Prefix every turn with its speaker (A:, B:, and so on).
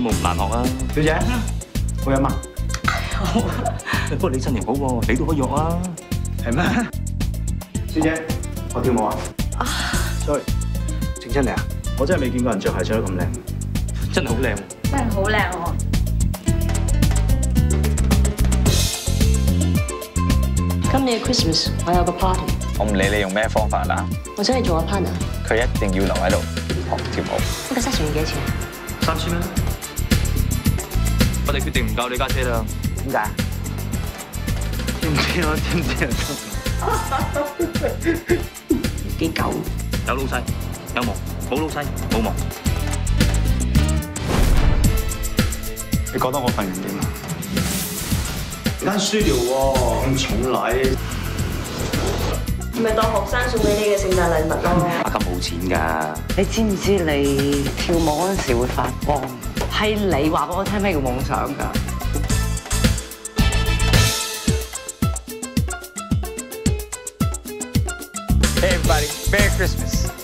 A: 冇咁難學啊。
B: 小姐，好飲啊？
A: 好。不過你身形好喎，你都可以學啊。
B: 係咩？小姐，我跳舞啊？Sorry， 整親你啊？我真係未見過人着鞋着得咁靚，
A: 真係好靚。
C: 真係好靚喎！
D: 今年 Christmas 我有個 party，
E: 我唔理你用咩方法啦，
D: 我想你做我 partner。
E: 佢一定要留喺度學跳舞。
D: 呢個 session 要幾錢
A: ？3000蚊。我哋決定唔教你家姐啦。
B: 點解？知唔知啊？知唔知啊？
D: 幾舊？
A: 有老細，有夢；冇老細，冇夢。
B: 你覺得我份人點啊？間studio喎，咁重禮，
C: 咪當學生送俾你嘅聖誕禮物咯。
A: 阿金冇錢㗎。
D: 你知唔知你跳舞嗰陣時會發光？係你話俾我聽咩叫夢想㗎
E: ？Hey everybody, Merry Christmas.